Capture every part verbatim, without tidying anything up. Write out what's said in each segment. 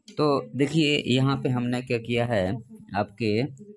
तो देखिए यहाँ पे हमने क्या किया है, आपके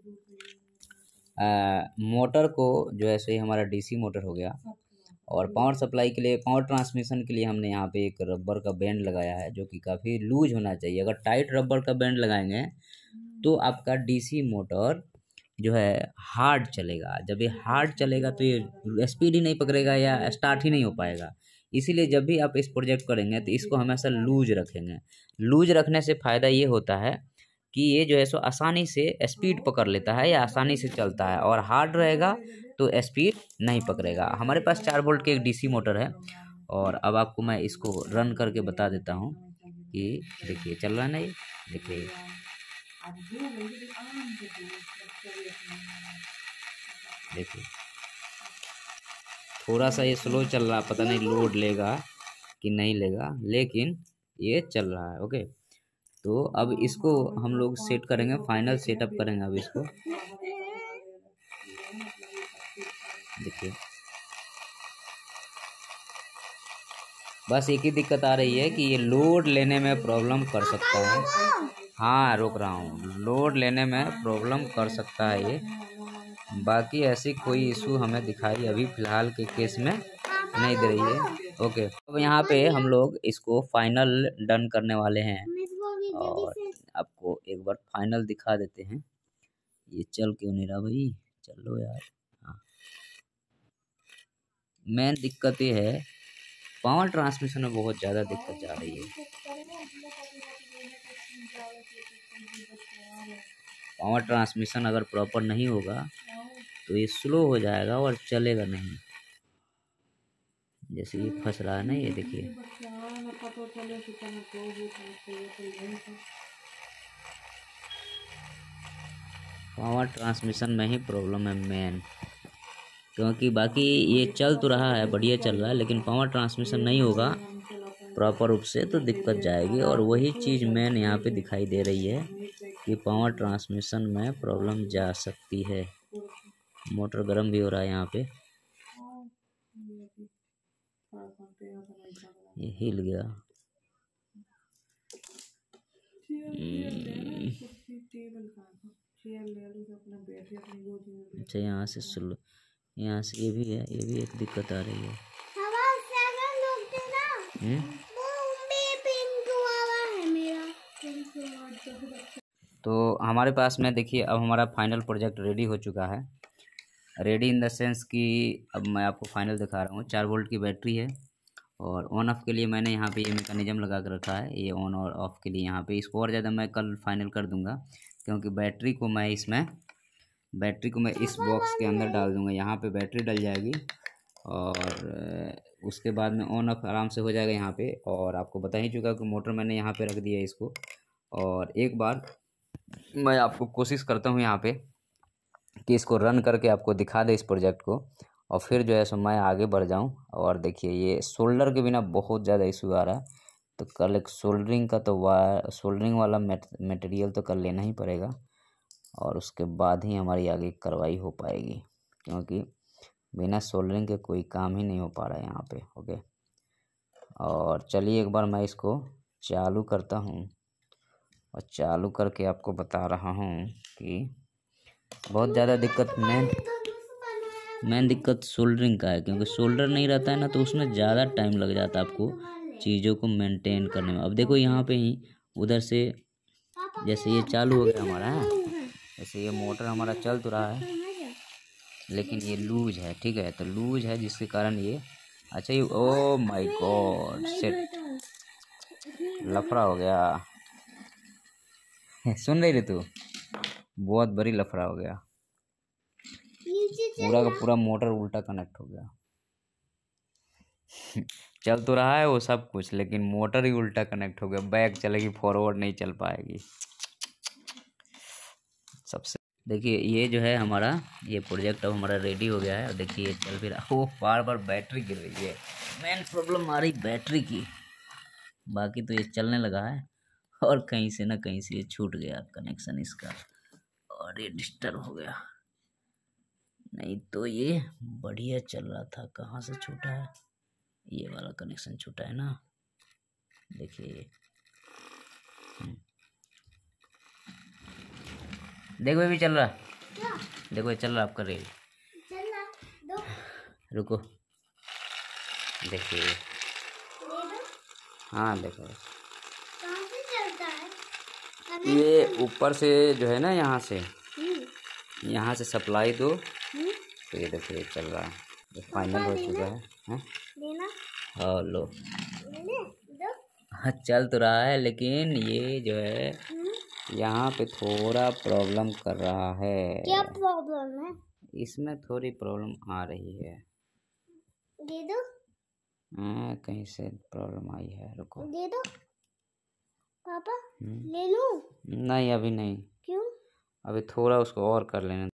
आ, मोटर को जो है सो हमारा डीसी मोटर हो गया, और पावर सप्लाई के लिए, पावर ट्रांसमिशन के लिए हमने यहाँ पे एक रबर का बैंड लगाया है जो कि काफ़ी लूज होना चाहिए। अगर टाइट रबर का बैंड लगाएंगे तो आपका डीसी मोटर जो है हार्ड चलेगा। जब ये हार्ड चलेगा तो ये स्पीड ही नहीं पकड़ेगा या स्टार्ट ही नहीं हो पाएगा। इसीलिए जब भी आप इस प्रोजेक्ट करेंगे तो इसको हमेशा लूज रखेंगे। लूज रखने से फ़ायदा ये होता है कि ये जो है सो आसानी से स्पीड पकड़ लेता है या आसानी से चलता है, और हार्ड रहेगा तो स्पीड नहीं पकड़ेगा। हमारे पास चार वोल्ट की एक डीसी मोटर है, और अब आपको मैं इसको रन करके बता देता हूँ कि देखिए चल रहा है ना, ये देखिए देखिए थोड़ा सा ये स्लो चल रहा, पता नहीं लोड लेगा कि नहीं लेगा, लेकिन ये चल रहा है। ओके, तो अब इसको हम लोग सेट करेंगे, फाइनल सेटअप करेंगे अब इसको। देखिए बस एक ही दिक्कत आ रही है कि ये लोड लेने में प्रॉब्लम कर सकता है। हाँ रोक रहा हूँ, लोड लेने में प्रॉब्लम कर सकता है ये, बाकी ऐसी कोई इशू हमें दिखाई अभी फ़िलहाल के केस में नहीं दे रही है। ओके, अब यहाँ पे हम लोग इसको फाइनल डन करने वाले हैं, और आपको एक बार फाइनल दिखा देते हैं। ये चल क्यों नहीं रहा भाई, चलो यार। हाँ, मेन दिक्कत ये है पावर ट्रांसमिशन में बहुत ज़्यादा दिक्कत जा रही है। पावर ट्रांसमिशन अगर प्रॉपर नहीं होगा तो ये स्लो हो जाएगा और चलेगा नहीं। जैसे ये फंस रहा है ना, ये देखिए पावर ट्रांसमिशन में ही प्रॉब्लम है मेन, क्योंकि बाकी ये चल तो रहा है, बढ़िया चल रहा है, लेकिन पावर ट्रांसमिशन नहीं होगा प्रॉपर रूप से तो दिक्कत जाएगी। और वही चीज़ मेन यहाँ पे दिखाई दे रही है कि पावर ट्रांसमिशन में प्रॉब्लम जा सकती है। मोटर गर्म भी हो रहा है यहाँ पे, ये हिल गया। अच्छा यहाँ से स्लो, यहाँ से ये भी है, ये भी एक दिक्कत आ रही है। तो हमारे पास में देखिए अब हमारा फाइनल प्रोजेक्ट रेडी हो चुका है। रेडी इन द सेंस कि अब मैं आपको फाइनल दिखा रहा हूँ। चार वोल्ट की बैटरी है, और ऑन ऑफ के लिए मैंने यहाँ पे ये मैकेनिज्म लगा कर रखा है, ये ऑन और ऑफ के लिए। यहाँ पे इसको और ज़्यादा मैं कल फाइनल कर दूँगा, क्योंकि बैटरी को मैं इसमें बैटरी को मैं इस बॉक्स के अंदर डाल दूँगा। यहाँ पे बैटरी डल जाएगी, और उसके बाद में ऑन ऑफ आराम से हो जाएगा यहाँ पे। और आपको बता ही चुका कि मोटर मैंने यहाँ पे रख दिया है इसको। और एक बार मैं आपको कोशिश करता हूँ यहाँ पे कि इसको रन करके आपको दिखा दे इस प्रोजेक्ट को, और फिर जो है सो मैं आगे बढ़ जाऊँ। और देखिए ये सोल्डर के बिना बहुत ज़्यादा इशू आ रहा है, तो कल एक सोल्डरिंग का तो वा सोल्डरिंग वाला मटेरियल तो कल लेना ही पड़ेगा, और उसके बाद ही हमारी आगे कार्रवाई हो पाएगी, क्योंकि बिना सोल्डरिंग के कोई काम ही नहीं हो पा रहा है यहाँ पे। ओके, और चलिए एक बार मैं इसको चालू करता हूँ, और चालू करके आपको बता रहा हूँ कि बहुत ज़्यादा दिक्कत मेन मेन दिक्कत सोल्डरिंग का है, क्योंकि सोल्डर नहीं रहता है ना तो उसमें ज़्यादा टाइम लग जाता है आपको चीज़ों को मेंटेन करने में। अब देखो यहाँ पे ही उधर से जैसे ये चालू हो गया हमारा है, जैसे ये मोटर हमारा चल तो रहा है, लेकिन ये लूज है। ठीक है, तो लूज है जिसके कारण ये अच्छा ये ओ माय गॉड शिट, लफड़ा हो गया। सुन रही रे तू, बहुत बड़ी लफड़ा हो गया, पूरा का पूरा मोटर उल्टा कनेक्ट हो गया। चल तो रहा है वो सब कुछ, लेकिन मोटर ही उल्टा कनेक्ट हो गया। बैक चलेगी, फॉरवर्ड नहीं चल पाएगी। सबसे देखिए ये जो है हमारा ये प्रोजेक्ट अब हमारा रेडी हो गया है, और देखिए ये चल भी रहा। वो बार बार बैटरी गिर रही है, मेन प्रॉब्लम आ रही बैटरी की। बाकी तो ये चलने लगा है, और कहीं से ना कहीं से ये छूट गया कनेक्शन इसका, और ये डिस्टर्ब हो गया। नहीं तो ये बढ़िया चल रहा था। कहाँ से छूटा है, ये वाला कनेक्शन छूटा है ना, देखिए। देखो ये भी चल रहा, क्या देखो ये चल रहा आपका रेल। चल रहा? दो रुको देखिए, दे दो। हाँ देखो कहाँ से चलता है? कनेक्ट ये ऊपर से जो है ना, यहाँ से हम्म यहाँ से सप्लाई दो, हम्म तो ये देखो ये चल रहा है, ये फाइनल हो चुका है। हैं देना हाँ लो, लेने दो। हाँ चल तो रहा है, लेकिन ये जो है हम्म यहाँ पे थोड़ा प्रॉब्लम कर रहा है। क्या प्रॉब्लम है? इसमें थोड़ी प्रॉब्लम आ रही है। दे दो हाँ कहीं से प्रॉब्लम आई है, रुको। दे दो पापा, हम्म, ले लूं? नहीं अभी नहीं, क्यों? अभी थोड़ा उसको और कर लेने